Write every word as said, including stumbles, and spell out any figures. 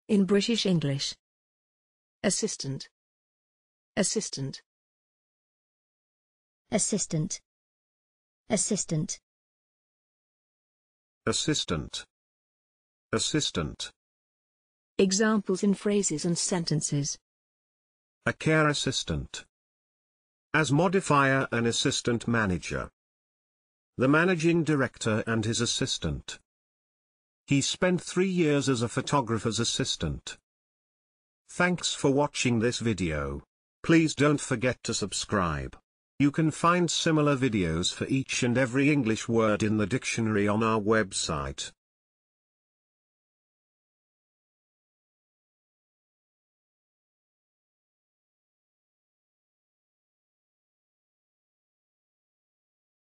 In British English. Assistant. Assistant. Assistant. Assistant. Assistant. Assistant. Examples in phrases and sentences. A care assistant. As modifier, an assistant manager. The managing director and his assistant. He spent three years as a photographer's assistant. Thanks for watching this video. Please don't forget to subscribe. You can find similar videos for each and every English word in the dictionary on our website.